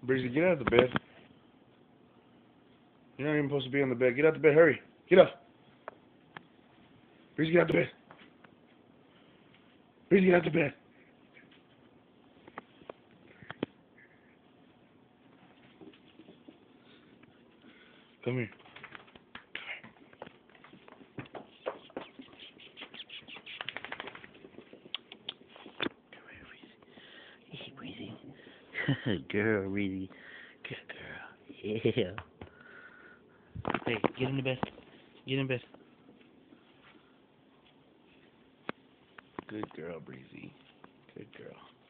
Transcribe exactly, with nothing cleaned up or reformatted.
Breezy, get out of the bed. You're not even supposed to be on the bed. Get out the bed. Hurry. Get up. Breezy, get out the bed. Breezy, get out the bed. Come here. Hey, Breezy. Good girl, Breezy. Good girl. Yeah. Hey, get in the bed. Get in bed. Good girl, Breezy. Good girl.